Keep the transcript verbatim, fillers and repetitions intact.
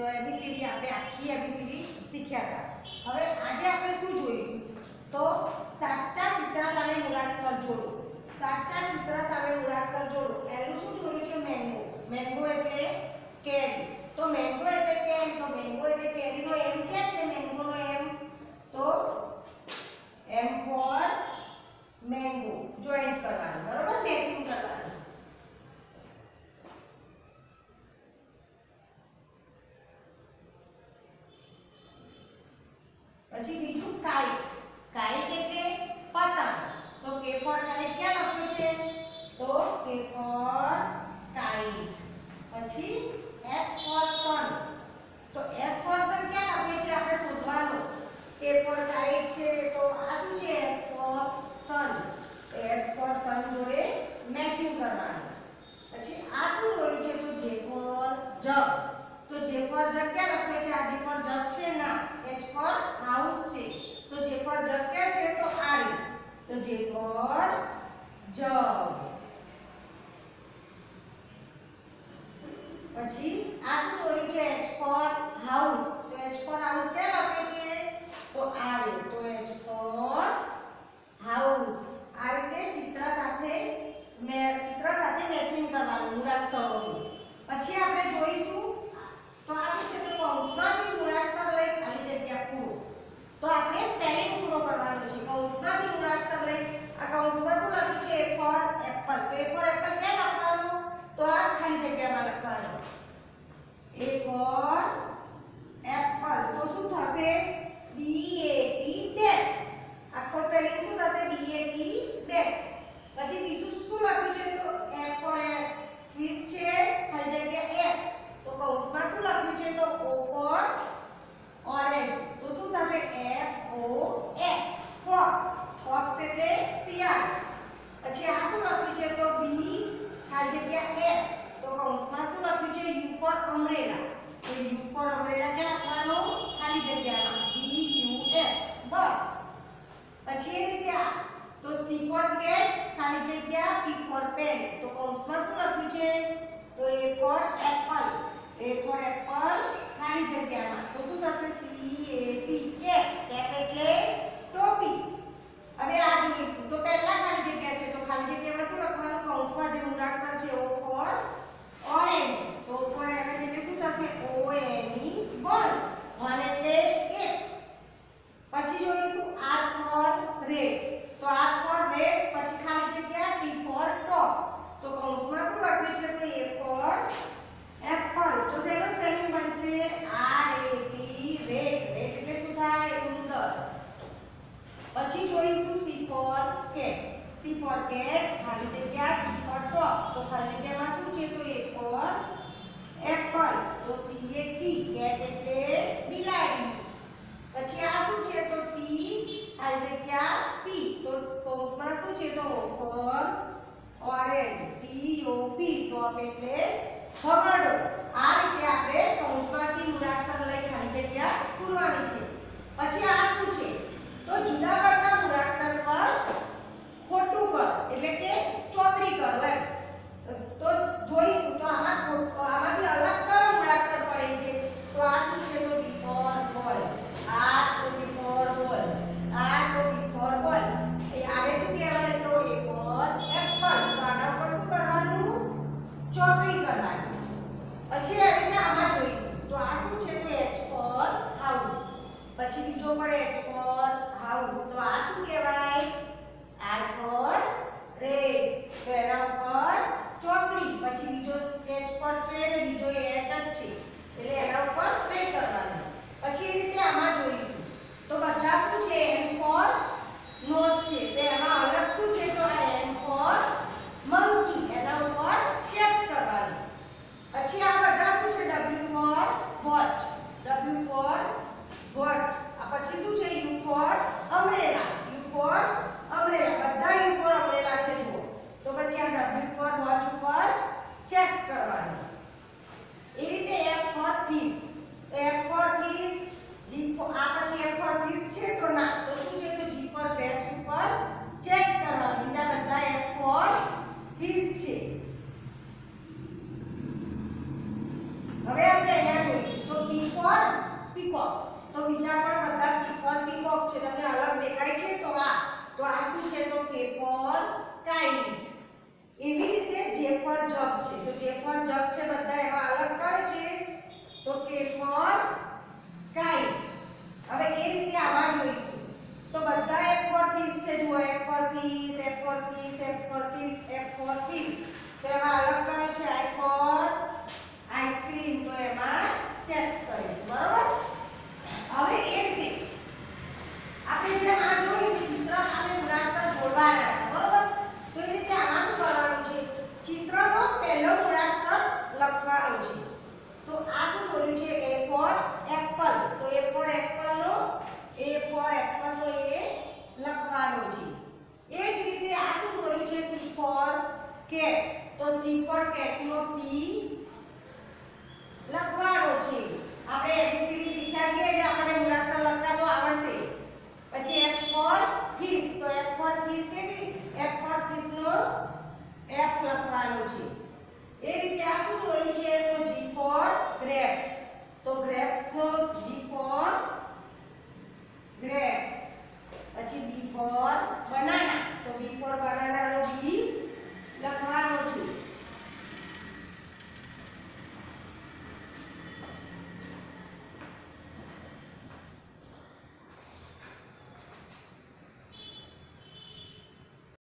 ABCD આપણે આખી ABCD શીખ્યા હતા। હવે આજે આપણે શું જોઈશું તો સાચા ચિત્ર સામે મૂળાક્ષર જોડો। સાચા ચિત્ર સામે મૂળાક્ષર જોડો। પહેલું શું દોર્યું છે મેંગો। મેંગો એટલે કેરી। તો મેંગો એટલે કેમ તો મેંગો એટલે કેરીનો એમ ક્યાં છે મેંગોનો એમ તો એમ ફોર મેંગો જોઈન્ટ કરવાનું બરોબર મેચિંગ કરવાનું। પછી બીજું કાઇટ। કાઇટ એટલે પતંગ। તો કે ફોર કાઇટ ક્યાં લખ્યું છે તો કે ફોર કાઇટ। પછી એસ ફોર સન। તો એસ ફોર સન ક્યાં લખ્યું છે આપણે શોધવાનું। કે ફોર કાઇટ છે તો આ શું છે S for sun. S for sun જોડે મેચિંગ કરવાનું। પછી આ શું દોર્યું છે તો જે ફોર જગ। તો જે ફોર જગ ક્યાં લખ્યું છે આ જે ફોર જગ છે ના એચ ફોર હાઉસ છે। તો જે ફોર જગ ક્યાં છે તો આ રે। તો જે ફોર જગ। પછી આ શું દોર્યું છે એચ ફોર હાઉસ। તો એચ ફોર હાઉસ ક્યાં લખ્યું છે તો આ રે। તો એચ ફોર હાઉસ। આ રીતે ચિત્ર સાથે મે ચિત્ર સાથે મેચિંગ કરવાનું મૂળાક્ષરોનું। પછી આપણે જોઈશું તો આ શું છે તો કૌંસમાંથી મૂળાક્ષર લઈ ખાલી જગ્યા પૂરો। તો આપણે સ્પેલિંગ પૂરો કરવાનો છે। કૌંસમાંથી મૂળાક્ષર લઈ આ કૌંસમાં શું લખ્યું છે એ ફોર એપલ। તો એ ફોર એપલ ક્યાં લખવાનું તો આ ખાલી જગ્યામાં લખવાનું એ ફોર એપલ। તો શું થશે બી એ ટી બેટ। આખો સ્પેલિંગ શું થશે બી એ ટી બેટ। પછી ત્રીજું શું લખ્યું છે તો એફ ફોર ફિશ છે ખાલી જગ્યા એક્સ। તો કૌંસમાં શું લખ્યું છે તો ઓ ફોર ઓરેન્જ। તો શું થશે F O X fox. Fox એટલે શિયાળ। પછી આ શું લખ્યું છે તો બી ખાલી જગ્યા એસ। તો કૌંસમાં શું લખ્યું છે યુ ફોર અમ્બ્રેલા। તો યુ ફોર અમ્બ્રેલા ક્યાં લખવાનું ખાલી જગ્યામાં બી યુ એસ બસ। પછી એ રીતે આ તો સી ફોર કેટ ખાલી જગ્યા પી ફોર પેન। તો કૌંસમાં શું લખ્યું છે તો A for apple. A for apple ખાલી જગ્યામાં તો શું થશે C A P cap. Cap એટલે ટોપી। હવે આ જોઈશું તો પહેલા ખાલી જગ્યા છે તો ખાલી જગ્યામાં શું લખવાનું કૌંસમાં જે મૂળાક્ષર છે ઓ ફોર ઓરેન્જ। તો ફોર ઓરેન્જ એટલે શું થશે O N E one. One એટલે એક। પછી જોઈશું આર ફોર રેડ। તો આર ફોર રેડ પછી ખાલી જગ્યા ટી ફોર ટોપ। તો કૌંસમાં શું લખ્યું છે તો એ ફોર એપલ। તો શેનો સ્પેલિંગ બનશે R A T rat. Rat એટલે શું થાય ઉંદર। પછી જોઈશું C for cat. C for cat ખાલી જગ્યા ટી ફોર ટોપ। તો ખાલી જગ્યામાં શું છે તો એ ફોર એપલ। તો સી એ ટી કેટ એટલે બિલાડી। પછી આ શું છે તો ટી ખાલી જગ્યા પી। તો કૌંસમાં શું છે તો for orange T O P top એટલે ભગાડો। આ રીતે આપણે કૌંસમાંથી મૂળાક્ષર લઈ ખાલી જગ્યા પૂરવાની છે। પછી આ શું છે તો જુદા પડતા મૂળાક્ષર પર ખોટું કરો એટલે કે ચોકડી કરો એમ। તો જોઈશું તો આમાં આમાંથી અલગ કયો મૂળાક્ષર પડે છે તો આ શું છે તો બી ફોર બોલ। આ તો બી ફોર બોલ। આ તો બી ફોર બોલ। એ આને શું કહેવાય તો એ ફોર એપલ। તો આના ઉપર શું કરવાનું ચોકડી કરવાની। પછી આ રીતે આમાં જોઈશું તો આ શું છે તો એચ ફોર હાઉસ। પછી બીજો પડે એચ ફોર હાઉસ। તો આ શું કહેવાય આર ફોર રેડ। તો એના ઉપર ચોકડી। પછી બીજો એચ ફોર છે ને બીજો એચ જ છે એટલે એના ઉપર રેડ કરવાનું। પછી એ રીતે આમાં જોઈશું તો બધા શું છે એમ ફોર નોઝ છે। તો એમાં અલગ શું છે તો આ એમ ફોર મંકી। એના ઉપર ચેક્સ કરવાનું। પછી આ બધા શું છે W for watch. W for watch. આ પછી શું છે U for umbrella. U for umbrella. બધા યુ ફોર અમ્બ્રેલા છે જુઓ। તો પછી આ ડબલ્યુ ફોર વોચ ઉપર ચેક્સ કરવાનું। એ રીતે એફ ફોર ફિશ। તો F for fish G for આ પછી એફ ફોર ફિશ છે તો ના તો શું છે તો જી ફોર ગ્રેપ્સ ઉપર ચેક્સ કરવાનું। બીજા બધા એફ ફોર ફિશ છે। હવે આપણે અહીંયા જોઈશું તો પી ફોર કાઇટ. હવે એ રીતે આવા જોઈશું. તો બધા એફ ફોર ફિશ છે. જુઓ F for fish, F for fish, F for fish, F for fish. તો એમાં અલગ કયો છે? I for ice cream. તો એમાં ચેક્સ કરીશું. બરોબર. હવે એ રીતે આપણે જેમ આ જોયું કે ચિત્ર સામે મૂળાક્ષર જોડવાના હતા. બરોબર. તો એ રીતે આમાં શું કરવાનું છે? ચિત્રનો પહેલો મૂળાક્ષર લખવાનો છે. તો આ શું બોલ્યું છે? A for apple. તો એ ફોર એપલ નો એ ફોર એપલ નો એ લખવાનો છે. એ જ રીતે આ શું બોલ્યું છે? C for cat. તો સી ફોર કેટ નો સી લખવાનો છે.